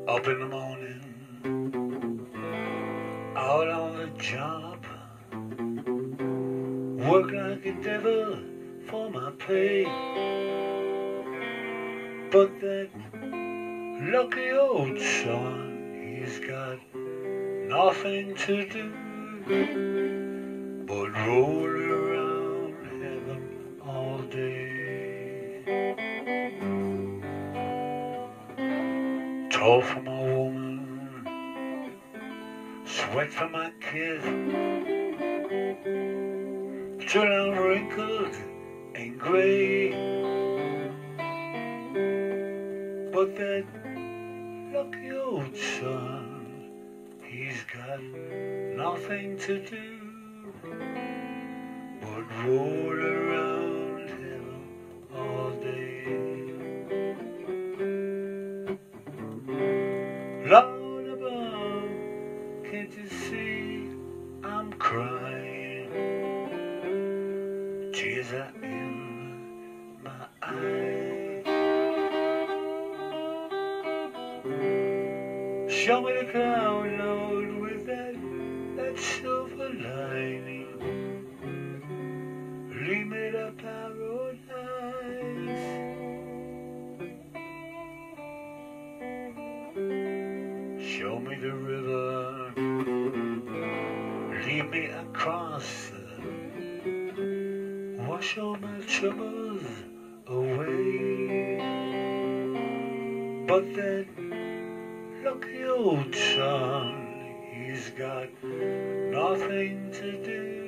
Up in the morning, out on the job, work like a devil for my pay. But that lucky old son, he's got nothing to do but roll around heaven all day. Toil for my woman, sweat for my kid, till I'm wrinkled and gray. But that lucky old son, he's got nothing to do but roll around heaven all day. Lord above, can't you see I'm crying? Tears are in my eyes. Show me the cloud, Lord, with that silver lining. Lead me to paradise. Show me the river, lead me across, wash all my troubles away. But that lucky old son, he's got nothing to do